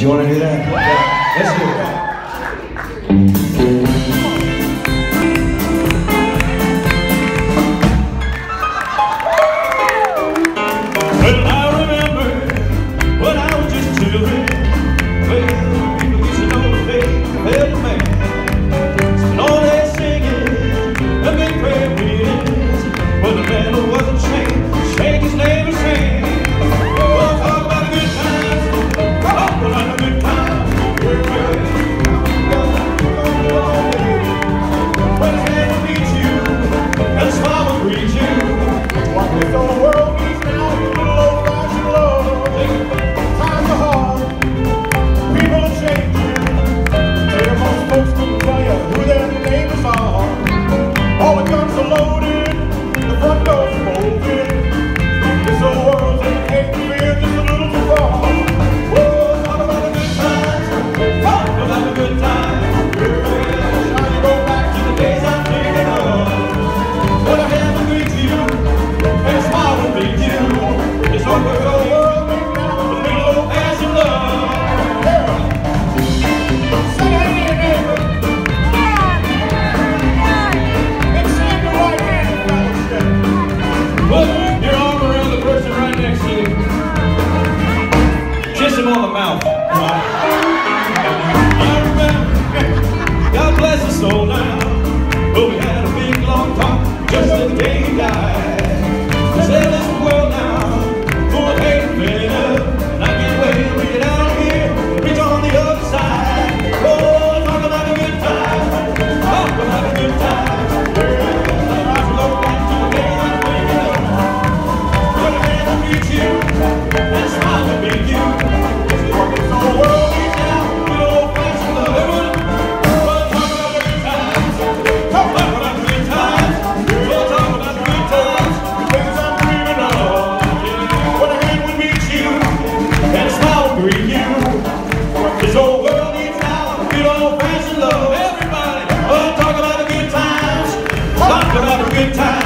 You want to do that? Yeah. Let's do it. Well, I remember when I was just children. Well, people used to know the faith of every man. Spent all day singing and big prayer meetings. Well, the man who wasn't ashamed, shake his neighbor's hand. Well, talk about a good time, talk about a good time. When his hand would meet you and his smile would greet you. What this old world needs now is a little old-fashioned love. Times are hard, people are changing. Tell most folks couldn't tell you who their neighbors are. All the guns are loaded, the front door's bolted. This old world's in hate and fear just a little too far. Whoa, talk about the good times, talk about the good times. Shall you go back to the days I'm thinking of? When I have to greet you and smile will meet you. It's over the world now, a little old-fashioned love. Say that again, neighbor. Extend your right hand in fellowship. Put your arm around the person right next to you. Kiss him on the mouth. I remember, God bless his soul now, but we had a big long talk just the day he died. He said this world now, full of hate and bitter, and I can't wait till we get out of here and reach on the other side. Oh, talk about a good time, talk about a good time. I go back to the day I'm thinking of. When a man will meet you and a smile will meet you. This is what this whole world needs now, good old-fashioned love. Everyone, well, talk about the good times, talk about the good times. We'll talk about the good times, things I'm dreaming of. When a hand will meet you and a smile will greet you. This whole world needs now good old-fashioned love. Everybody, oh, talk about the good times, talk about the good times.